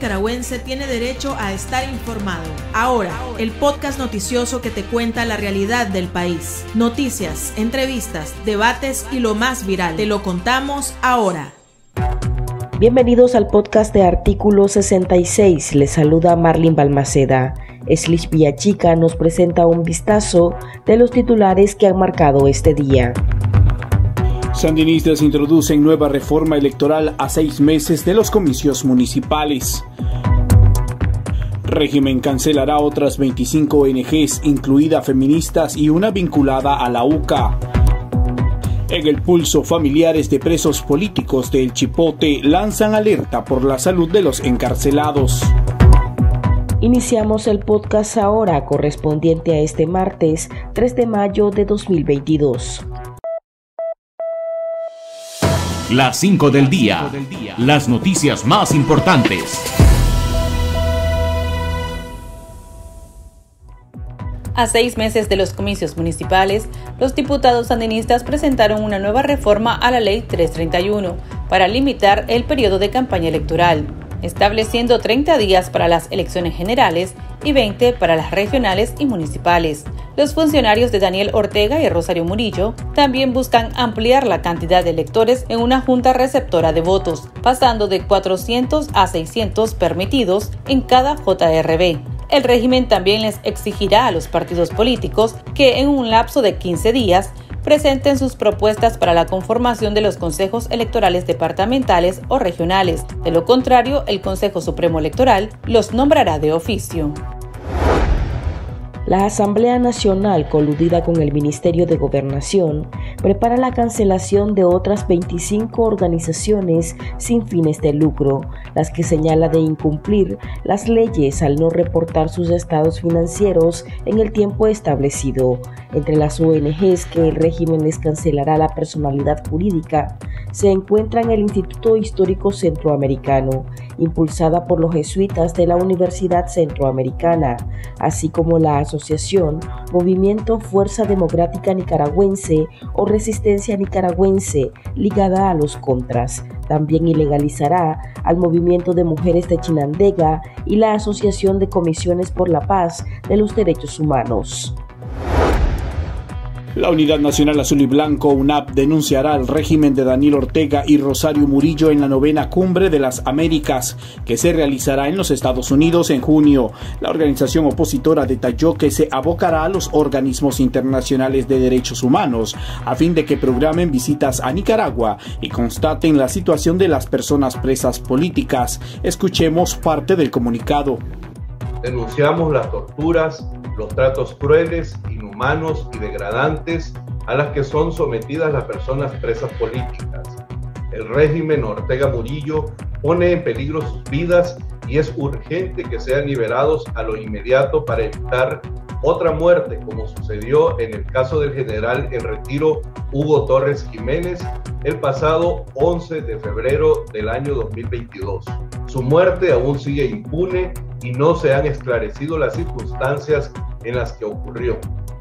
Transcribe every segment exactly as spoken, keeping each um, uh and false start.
nicaragüense tiene derecho a estar informado. Ahora, el podcast noticioso que te cuenta la realidad del país. Noticias, entrevistas, debates y lo más viral. Te lo contamos ahora. Bienvenidos al podcast de Artículo sesenta y seis. Les saluda Marlene Balmaceda. Eslich Villachica nos presenta un vistazo de los titulares que han marcado este día. Sandinistas introducen nueva reforma electoral a seis meses de los comicios municipales. Régimen cancelará otras veinticinco O N Ges, incluida feministas y una vinculada a la U C A. En el pulso, familiares de presos políticos de El Chipote lanzan alerta por la salud de los encarcelados. Iniciamos el podcast ahora, correspondiente a este martes tres de mayo de dos mil veintidós. Las cinco del día. Las noticias más importantes. A seis meses de los comicios municipales, los diputados sandinistas presentaron una nueva reforma a la Ley trescientos treinta y uno para limitar el periodo de campaña electoral, estableciendo treinta días para las elecciones generales y veinte para las regionales y municipales. Los funcionarios de Daniel Ortega y Rosario Murillo también buscan ampliar la cantidad de electores en una junta receptora de votos, pasando de cuatrocientos a seiscientos permitidos en cada J R B. El régimen también les exigirá a los partidos políticos que en un lapso de quince días presenten sus propuestas para la conformación de los consejos electorales departamentales o regionales. De lo contrario, el Consejo Supremo Electoral los nombrará de oficio. La Asamblea Nacional, coludida con el Ministerio de Gobernación, prepara la cancelación de otras veinticinco organizaciones sin fines de lucro, las que señala de incumplir las leyes al no reportar sus estados financieros en el tiempo establecido. Entre las O N Ges que el régimen les cancelará la personalidad jurídica, se encuentran el Instituto Histórico Centroamericano, impulsada por los jesuitas de la Universidad Centroamericana, así como la Asociación Movimiento Fuerza Democrática Nicaragüense o Resistencia Nicaragüense, ligada a los Contras. También ilegalizará al Movimiento de Mujeres de Chinandega y la Asociación de Comisiones por la Paz de los Derechos Humanos. La Unidad Nacional Azul y Blanco, U N A P, denunciará al régimen de Daniel Ortega y Rosario Murillo en la novena Cumbre de las Américas, que se realizará en los Estados Unidos en junio. La organización opositora detalló que se abocará a los organismos internacionales de derechos humanos a fin de que programen visitas a Nicaragua y constaten la situación de las personas presas políticas. Escuchemos parte del comunicado. Denunciamos las torturas, los tratos crueles, inhumanos y degradantes a las que son sometidas las personas presas políticas. El régimen Ortega Murillo pone en peligro sus vidas y es urgente que sean liberados a lo inmediato para evitar otra muerte, como sucedió en el caso del general en retiro Hugo Torres Jiménez el pasado once de febrero del año dos mil veintidós. Su muerte aún sigue impune y no se han esclarecido las circunstancias en las que ocurrió.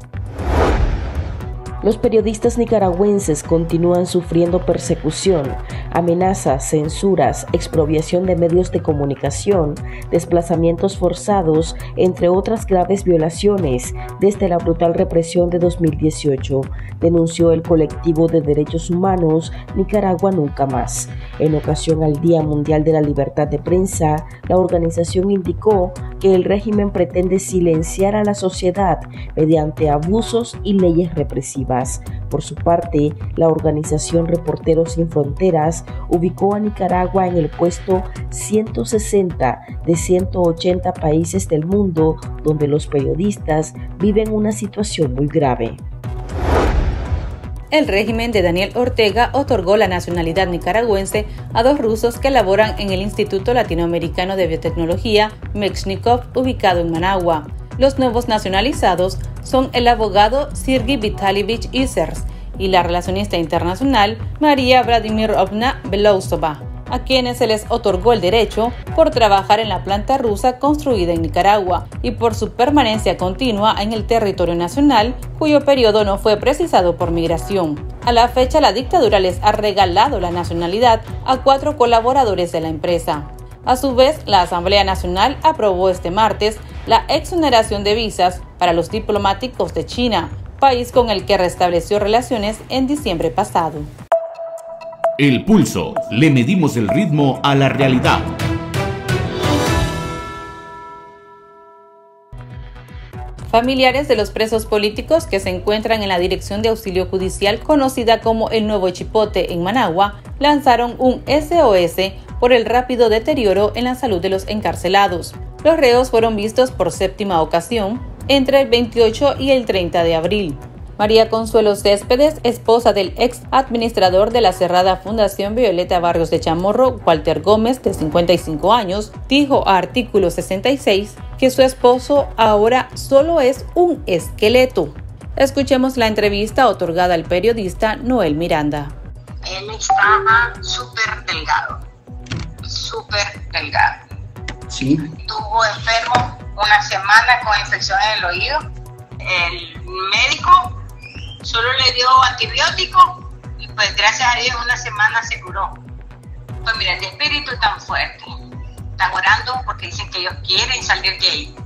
Los periodistas nicaragüenses continúan sufriendo persecución, amenazas, censuras, expropiación de medios de comunicación, desplazamientos forzados, entre otras graves violaciones desde la brutal represión de dos mil dieciocho, denunció el colectivo de derechos humanos Nicaragua Nunca Más. En ocasión al Día Mundial de la Libertad de Prensa, la organización indicó que el régimen pretende silenciar a la sociedad mediante abusos y leyes represivas. Por su parte, la organización Reporteros Sin Fronteras ubicó a Nicaragua en el puesto ciento sesenta de ciento ochenta países del mundo donde los periodistas viven una situación muy grave. El régimen de Daniel Ortega otorgó la nacionalidad nicaragüense a dos rusos que laboran en el Instituto Latinoamericano de Biotecnología Mechnikov, ubicado en Managua. Los nuevos nacionalizados son el abogado Sergei Vitalyevich Isers y la relacionista internacional María Vladimirovna Belousova, a quienes se les otorgó el derecho por trabajar en la planta rusa construida en Nicaragua y por su permanencia continua en el territorio nacional, cuyo periodo no fue precisado por migración. A la fecha, la dictadura les ha regalado la nacionalidad a cuatro colaboradores de la empresa. A su vez, la Asamblea Nacional aprobó este martes la exoneración de visas para los diplomáticos de China, país con el que restableció relaciones en diciembre pasado. El Pulso. Le medimos el ritmo a la realidad. Familiares de los presos políticos que se encuentran en la Dirección de Auxilio Judicial, conocida como el Nuevo Chipote en Managua, lanzaron un S O S por el rápido deterioro en la salud de los encarcelados. Los reos fueron vistos por séptima ocasión entre el veintiocho y el treinta de abril. María Consuelo Céspedes, esposa del ex administrador de la cerrada Fundación Violeta Barrios de Chamorro, Walter Gómez, de cincuenta y cinco años, dijo a Artículo sesenta y seis que su esposo ahora solo es un esqueleto. Escuchemos la entrevista otorgada al periodista Noel Miranda. Él estaba súper delgado, súper delgado. Sí. Estuvo enfermo una semana con infección en el oído. El médico solo le dio antibiótico y pues gracias a Dios una semana se curó. Pues mira, el espíritu es tan fuerte. Están orando porque dicen que ellos quieren salir de ahí.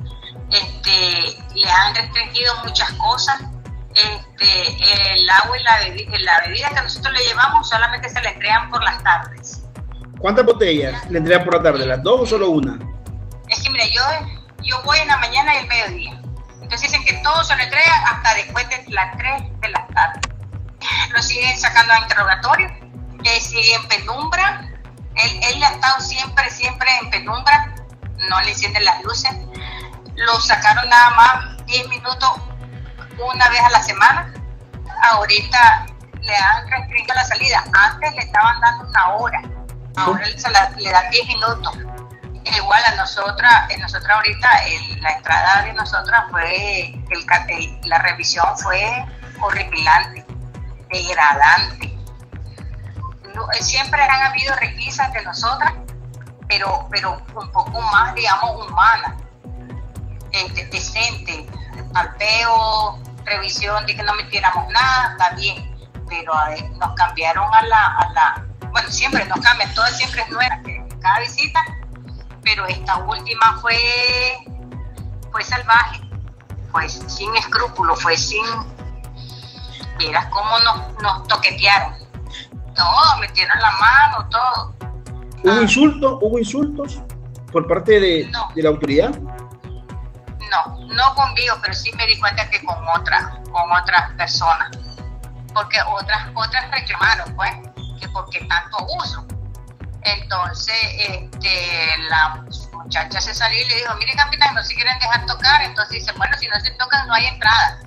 Este, le han restringido muchas cosas. Este, el agua y la bebida, la bebida que nosotros le llevamos solamente se le entregan por las tardes. ¿Cuántas botellas le entregan por la tarde? ¿Las dos o solo una? Es que mira, yo, yo voy en la mañana y el mediodía. Entonces dicen que todo se le entrega hasta después de las tres de la tarde. Lo siguen sacando a interrogatorio, que sigue en penumbra. Él, él ha estado siempre, siempre en penumbra, no le encienden las luces. Lo sacaron nada más diez minutos una vez a la semana. Ahorita le han restringido la salida. Antes le estaban dando una hora, ahora se la, le dan diez minutos. Igual a nosotras, en nosotras ahorita el, la entrada de nosotras fue, el, el, la revisión fue horripilante, degradante. No, siempre han habido requisas de nosotras, pero, pero un poco más, digamos, humanas, este, decente, palpeo, revisión de que no metiéramos nada, está bien, pero a ver, nos cambiaron a la, a la, bueno, siempre nos cambian, todo siempre es nueva, cada visita. Pero esta última fue, fue salvaje, fue sin escrúpulos, fue sin... Miras cómo nos, nos toquetearon, todo, metieron la mano, todo. ¿Hubo ah. insultos? ¿Hubo insultos por parte de, no. de la autoridad? No, no conmigo, pero sí me di cuenta que con otras, con otras personas, porque otras, otras reclamaron, pues, que porque tanto abuso. Entonces, este, la muchacha se salió y le dijo, mire capitán, no se quieren dejar tocar. Entonces dice, bueno, si no se tocan no hay entrada.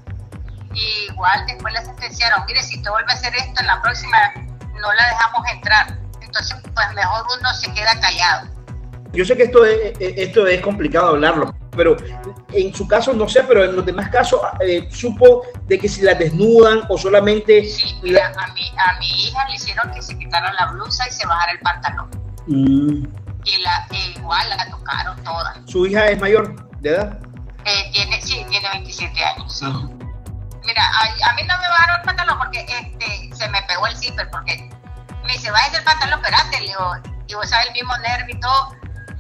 Y igual después le sentenciaron, mire, si te vuelve a hacer esto, en la próxima no la dejamos entrar. Entonces, pues mejor uno se queda callado. Yo sé que esto es, esto es complicado hablarlo, pero en su caso no sé, pero en los demás casos eh, supo de que si la desnudan o solamente... Sí, mira, a mi, a mi hija le hicieron que se quitara la blusa y se bajara el pantalón. Mm. Y la, eh, igual la tocaron todas. ¿Su hija es mayor de edad? Eh, tiene, sí, tiene veintisiete años, sí. Ah. Mira, a, a mí no me bajaron el pantalón porque este, se me pegó el zipper, porque me dice, bájese el pantalón, espérate, le digo, y vos sabes el mismo nervio y todo.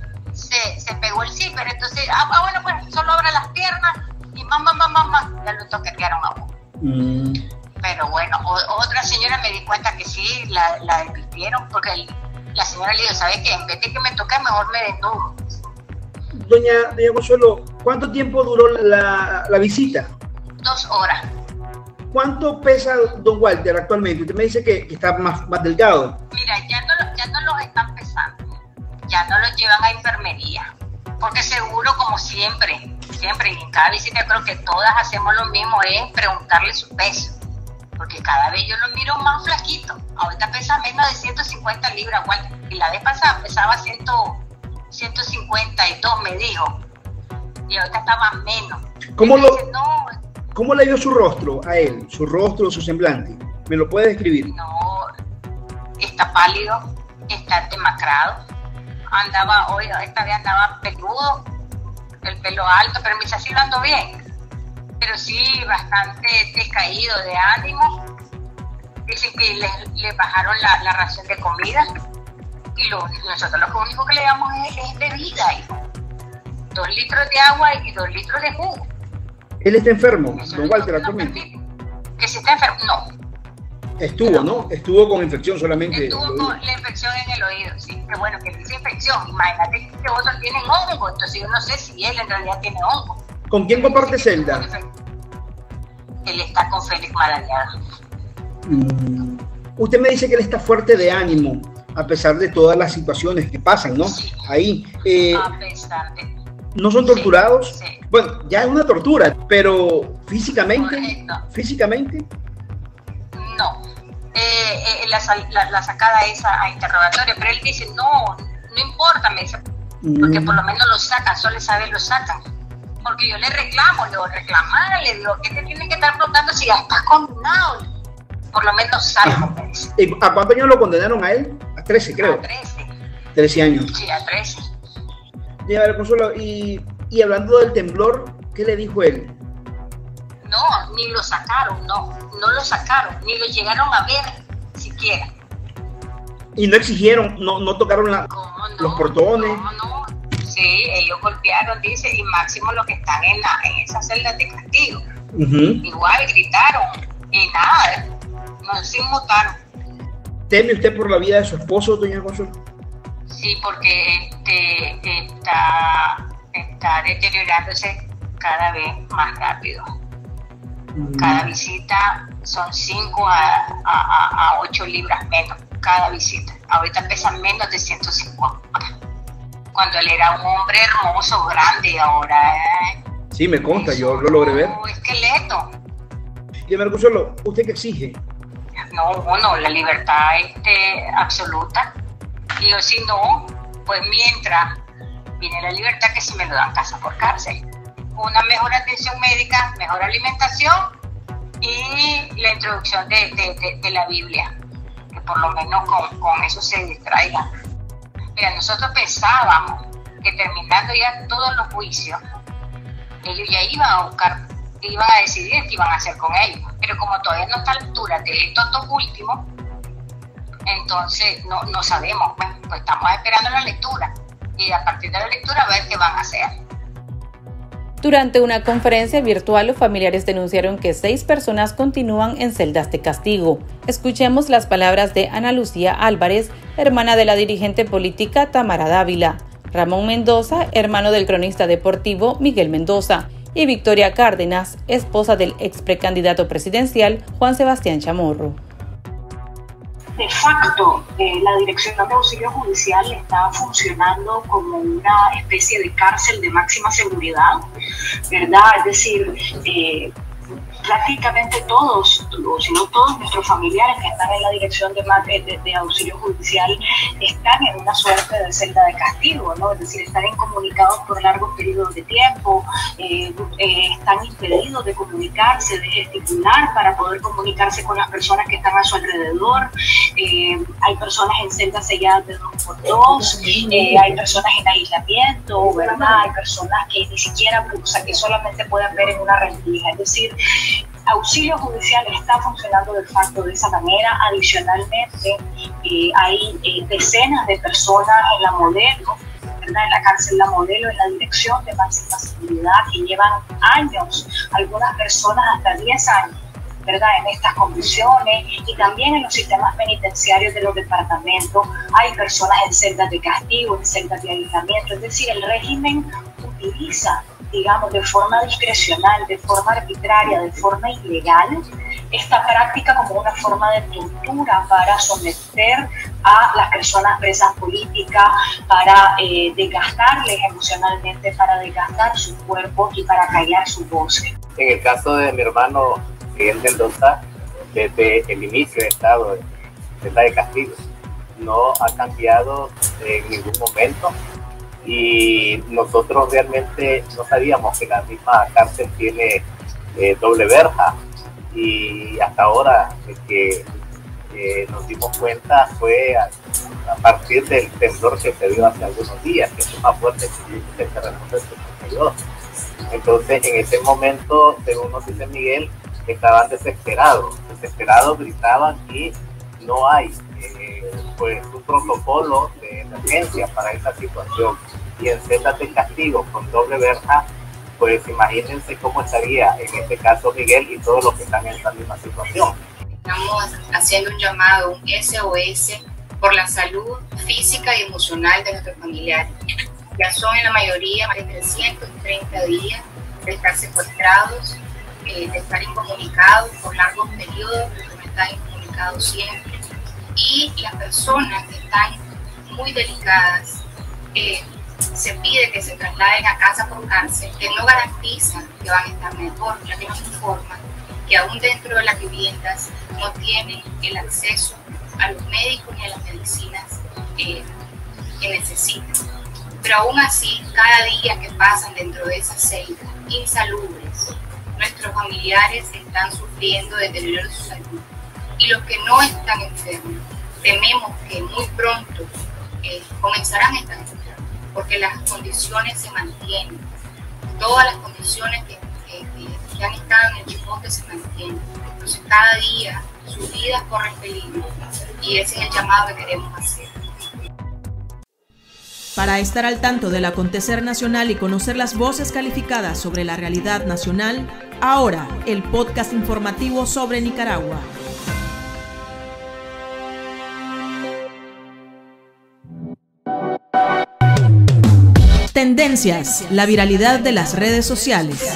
Se, se pegó el zipper, entonces, ah, ah bueno, pues solo abre las piernas y mamá, mamá, mamá, ya lo toquetearon a uno. Mm. Pero bueno, o, otra señora me di cuenta que sí, la, la desvistieron, porque el, la señora le dijo, ¿sabes qué? En vez de que me toque, mejor me desnudo. Doña, doña Consuelo, ¿cuánto tiempo duró la, la visita? Dos horas. ¿Cuánto pesa don Walter actualmente? Usted me dice que, que está más, más delgado. Mira, ya no, ya no los están pesando. Ya no los llevan a enfermería, porque seguro, como siempre, siempre, y en cada visita creo que todas hacemos lo mismo, es preguntarle su peso, porque cada vez yo lo miro más flaquito. Ahorita pesa menos de ciento cincuenta libras, Walter, y la vez pasada pesaba ciento cincuenta y dos, me dijo, y ahorita estaba menos. ¿Cómo, lo, dice, no, ¿Cómo le dio su rostro a él, su rostro, su semblante? ¿Me lo puede describir? No, está pálido, está demacrado. Andaba, hoy, esta vez andaba peludo, el pelo alto, pero me dice, así lo ando bien. Pero sí, bastante decaído de ánimo. Dicen que le, le bajaron la, la ración de comida, y lo, nosotros lo único que le damos es, es bebida, hijo. Dos litros de agua y dos litros de jugo. ¿Él está enfermo, Eso don es Walter, lo que nos actualmente? permite. Que si está enfermo, no. Estuvo, ¿no? Estuvo con infección solamente. Estuvo con la infección en el oído, sí. Qué bueno que dice infección. Imagínate que otros tienen hongo, entonces yo no sé si él en realidad tiene hongo. ¿Con quién comparte celda? Él está con Félix Marañada. Mm. Usted me dice que él está fuerte de ánimo, a pesar de todas las situaciones que pasan, ¿no? Sí. Ahí. Eh, A pesar de... ¿No son torturados? Sí, sí. Bueno, ya es una tortura, pero físicamente, Correcto. físicamente. No. Eh, eh, la, la, la sacada esa a interrogatorio, pero él dice, no, no importa, me dice, porque Mm. por lo menos lo sacan, solo saber lo sacan. Porque yo le reclamo, le digo, reclamar, le digo, ¿qué te tiene que estar preguntando si ya estás condenado? Por lo menos salgo, me dice. ¿A cuántos años lo condenaron a él? A trece, creo. A trece. trece años. Sí, a trece. Ya, a ver, Consuelo, y, y hablando del temblor, ¿qué le dijo él? No, ni lo sacaron, no, no lo sacaron, ni lo llegaron a ver siquiera. Y no exigieron, no, no tocaron la, ¿Cómo no? los portones. No, no. Sí, ellos golpearon, dice, y máximo los que están en, la, en esas celdas de castigo. Uh-huh. Igual gritaron y nada, no se inmutaron. ¿Teme usted por la vida de su esposo, doña Consuelo? Sí, porque este, está, está deteriorándose cada vez más rápido. Cada visita son cinco a, a, a ocho libras menos cada visita. Ahorita pesa menos de ciento cincuenta. Cuando él era un hombre hermoso, grande, ahora eh, Sí, me consta, es yo un lo logré ver. esqueleto. Y doña Consuelo, ¿usted qué exige? No, uno, la libertad este, absoluta. Y yo, si no, pues mientras viene la libertad, que si me lo dan casa por cárcel. Una mejor atención médica, mejor alimentación y la introducción de, de, de, de la Biblia, que por lo menos con, con eso se distraigan. Mira, nosotros pensábamos que terminando ya todos los juicios, ellos ya iban a buscar, iban a decidir qué iban a hacer con ellos, pero como todavía no está a la altura de estos dos últimos, entonces no, no sabemos, pues, pues estamos esperando la lectura y a partir de la lectura a ver qué van a hacer. Durante una conferencia virtual, los familiares denunciaron que seis personas continúan en celdas de castigo. Escuchemos las palabras de Ana Lucía Álvarez, hermana de la dirigente política Tamara Dávila, Ramón Mendoza, hermano del cronista deportivo Miguel Mendoza, y Victoria Cárdenas, esposa del ex precandidato presidencial Juan Sebastián Chamorro. De facto, eh, la Dirección de Auxilio Judicial está funcionando como una especie de cárcel de máxima seguridad, ¿verdad? Es decir, eh, prácticamente todos, o si no todos nuestros familiares que están en la Dirección de, de, de Auxilio Judicial están en una suerte de celda de castigo, ¿no? Es decir, están incomunicados por largos periodos de tiempo, eh, eh, están impedidos de comunicarse, de gesticular para poder comunicarse con las personas que están a su alrededor. Eh, hay personas en celdas selladas de dos por dos, eh, hay personas en aislamiento, ¿verdad? Hay personas que ni siquiera, o sea, que solamente pueden ver en una rendija. Es decir, Auxilio Judicial está funcionando de facto de esa manera. Adicionalmente, eh, hay eh, decenas de personas en la modelo, ¿verdad? En la cárcel La Modelo, en la Dirección de Máxima Seguridad, que llevan años, algunas personas hasta diez años, ¿verdad? En estas condiciones, y también en los sistemas penitenciarios de los departamentos hay personas en celdas de castigo, en celdas de aislamiento. Es decir, el régimen utiliza, digamos, de forma discrecional, de forma arbitraria, de forma ilegal, esta práctica como una forma de tortura para someter a las personas presas políticas, para eh, desgastarles emocionalmente, para desgastar sus cuerpos y para callar sus voces. En el caso de mi hermano Miguel Mendoza, desde el inicio he estado en celda de castigo. No ha cambiado en ningún momento. Y nosotros realmente no sabíamos que la misma cárcel tiene eh, doble verja, y hasta ahora que eh, nos dimos cuenta fue a, a partir del temblor que se dio hace algunos días, que fue más fuerte que el terremoto del setenta y dos. Entonces en ese momento, según nos dice Miguel, estaban desesperados, desesperados gritaban y no hay eh, pues un protocolo de emergencia para esa situación y en celdas de castigo con doble verja, pues imagínense cómo estaría en este caso Miguel y todos los que están en esa misma situación. Estamos haciendo un llamado, un S O S por la salud física y emocional de nuestros familiares. Ya son en la mayoría más de trescientos treinta días de estar secuestrados, eh, de estar incomunicados por largos periodos, de no estar incomunicados siempre. Y las personas que están muy delicadas, eh, se pide que se trasladen a casa por cárcel, que no garantizan que van a estar mejor, ya que nos informan que aún dentro de las viviendas no tienen el acceso a los médicos ni a las medicinas eh, que necesitan. Pero aún así, cada día que pasan dentro de esas celdas insalubres, nuestros familiares están sufriendo deterioro de su salud. Y los que no están enfermos, tememos que muy pronto eh, comenzarán a estar enfermos, porque las condiciones se mantienen. Todas las condiciones que, que, que, que han estado en el chipote se mantienen. Entonces cada día sus vidas corren peligro y ese es el llamado que queremos hacer. Para estar al tanto del acontecer nacional y conocer las voces calificadas sobre la realidad nacional, ahora el podcast informativo sobre Nicaragua. Tendencias, la viralidad de las redes sociales.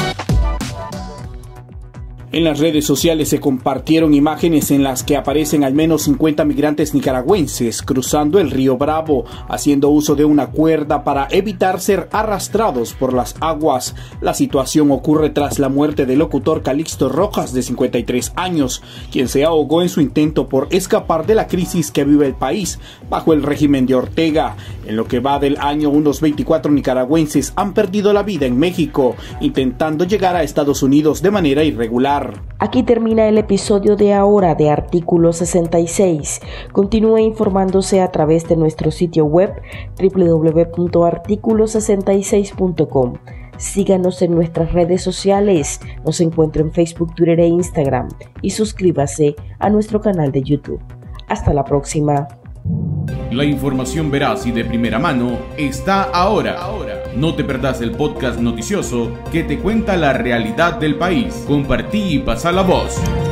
En las redes sociales se compartieron imágenes en las que aparecen al menos cincuenta migrantes nicaragüenses cruzando el río Bravo, haciendo uso de una cuerda para evitar ser arrastrados por las aguas. La situación ocurre tras la muerte del locutor Calixto Rojas, de cincuenta y tres años, quien se ahogó en su intento por escapar de la crisis que vive el país bajo el régimen de Ortega. En lo que va del año, unos veinticuatro nicaragüenses han perdido la vida en México, intentando llegar a Estados Unidos de manera irregular. Aquí termina el episodio de ahora de Artículo sesenta y seis. Continúe informándose a través de nuestro sitio web doble u doble u doble u punto artículo sesenta y seis punto com. Síganos en nuestras redes sociales. Nos encuentra en Facebook, Twitter e Instagram. Y suscríbase a nuestro canal de YouTube. Hasta la próxima. La información veraz y de primera mano está ahora. No te perdás el podcast noticioso que te cuenta la realidad del país. Compartí y pasa la voz.